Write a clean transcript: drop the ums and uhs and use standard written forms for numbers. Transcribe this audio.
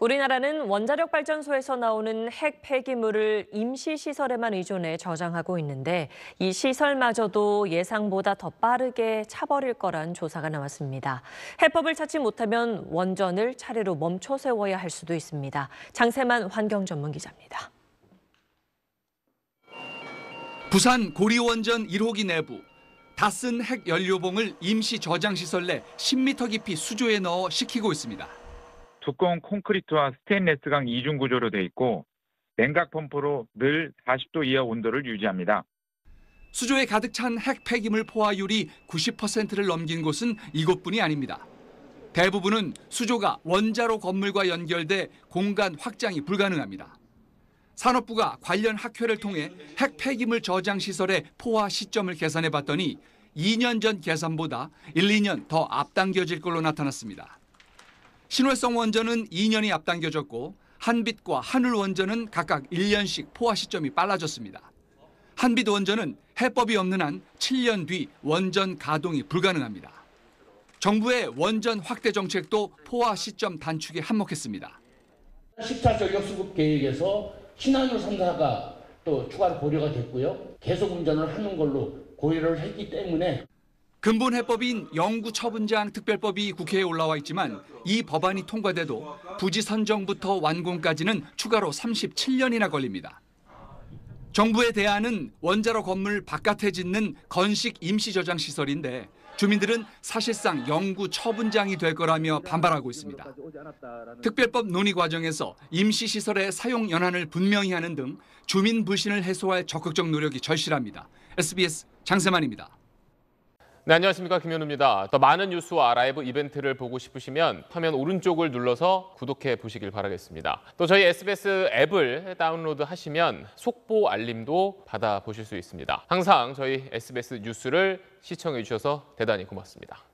우리나라는 원자력 발전소에서 나오는 핵 폐기물을 임시시설에만 의존해 저장하고 있는데 이 시설마저도 예상보다 더 빠르게 차버릴 거란 조사가 나왔습니다. 해법을 찾지 못하면 원전을 차례로 멈춰 세워야 할 수도 있습니다. 장세만 환경전문기자입니다. 부산 고리원전 1호기 내부. 다 쓴 핵 연료봉을 임시 저장시설 내 10m 깊이 수조에 넣어 식히고 있습니다. 두꺼운 콘크리트와 스테인레스강 이중 구조로 돼 있고 냉각 펌프로 늘 40도 이하 온도를 유지합니다. 수조에 가득 찬 핵 폐기물 포화율이 90%를 넘긴 곳은 이곳뿐이 아닙니다. 대부분은 수조가 원자로 건물과 연결돼 공간 확장이 불가능합니다. 산업부가 관련 학회를 통해 핵 폐기물 저장 시설의 포화 시점을 계산해 봤더니 2년 전 계산보다 1, 2년 더 앞당겨질 걸로 나타났습니다. 신월성 원전은 2년이 앞당겨졌고 한빛과 한울 원전은 각각 1년씩 포화 시점이 빨라졌습니다. 한빛 원전은 해법이 없는 한 7년 뒤 원전 가동이 불가능합니다. 정부의 원전 확대 정책도 포화 시점 단축에 한몫했습니다. 10차 전력 수급 계획에서 신한울 3사가 또 추가로 고려가 됐고요. 계속 운전을 하는 걸로 고려를 했기 때문에 근본 해법인 영구처분장 특별법이 국회에 올라와 있지만 이 법안이 통과돼도 부지 선정부터 완공까지는 추가로 37년이나 걸립니다. 정부의 대안은 원자로 건물 바깥에 짓는 건식 임시저장시설인데 주민들은 사실상 영구처분장이 될 거라며 반발하고 있습니다. 특별법 논의 과정에서 임시시설의 사용 연한을 분명히 하는 등 주민 불신을 해소할 적극적 노력이 절실합니다. SBS 장세만입니다. 네, 안녕하십니까. 김현우입니다. 더 많은 뉴스와 라이브 이벤트를 보고 싶으시면 화면 오른쪽을 눌러서 구독해 보시길 바라겠습니다. 또 저희 SBS 앱을 다운로드하시면 속보 알림도 받아보실 수 있습니다. 항상 저희 SBS 뉴스를 시청해 주셔서 대단히 고맙습니다.